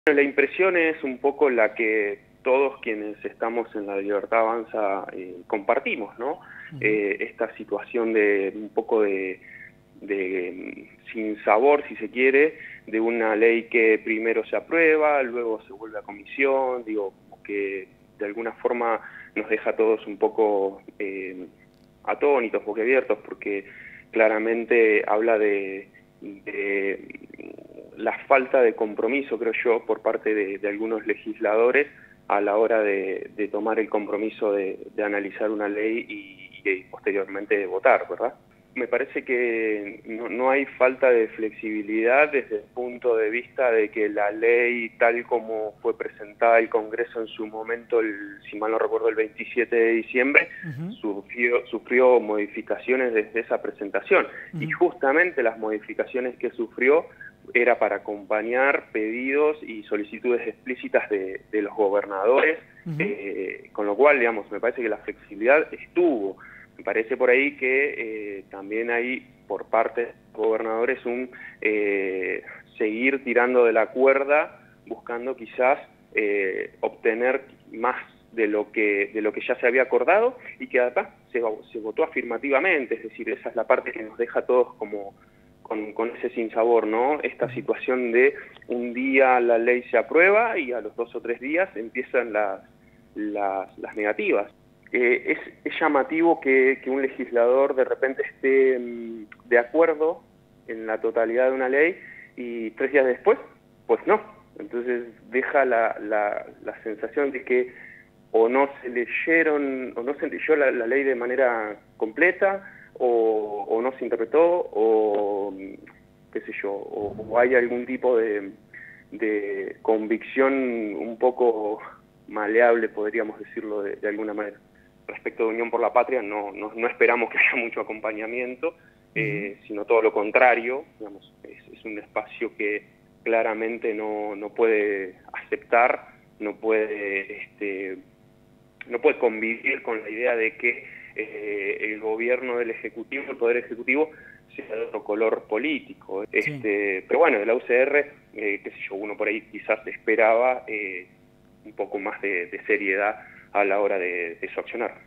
La impresión es un poco la que todos quienes estamos en La Libertad Avanza compartimos, ¿no? Esta situación de un poco de sinsabor, si se quiere, de una ley que primero se aprueba, luego se vuelve a comisión, digo, como que de alguna forma nos deja a todos un poco atónitos, boquiabiertos, porque claramente habla de la falta de compromiso, creo yo, por parte de algunos legisladores a la hora de tomar el compromiso de analizar una ley y posteriormente de votar, ¿verdad? Me parece que no hay falta de flexibilidad desde el punto de vista de que la ley, tal como fue presentada al Congreso en su momento, si mal no recuerdo, el 27 de diciembre, sufrió modificaciones desde esa presentación. Y justamente las modificaciones que sufrió era para acompañar pedidos y solicitudes explícitas de los gobernadores, con lo cual, digamos, me parece que la flexibilidad estuvo. Me parece por ahí que también hay por parte de los gobernadores un seguir tirando de la cuerda, buscando quizás obtener más de lo que ya se había acordado y que además se votó afirmativamente, es decir, esa es la parte que nos deja a todos como con ese sinsabor, ¿no? Esta situación de un día la ley se aprueba y a los 2 o 3 días empiezan las negativas. Es llamativo que un legislador de repente esté de acuerdo en la totalidad de una ley y 3 días después, pues no. Entonces deja la sensación de que o no se leyó la ley de manera completa, o no se interpretó, o qué sé yo, o hay algún tipo de convicción un poco maleable, podríamos decirlo de alguna manera. Respecto de Unión por la Patria, no esperamos que haya mucho acompañamiento, sino todo lo contrario. Digamos, es un espacio que claramente no puede aceptar, no puede convivir con la idea de que el gobierno del Ejecutivo, el Poder Ejecutivo, sea de otro color político. Pero bueno, de la UCR, qué sé yo, uno por ahí quizás esperaba un poco más de seriedad a la hora de su accionar.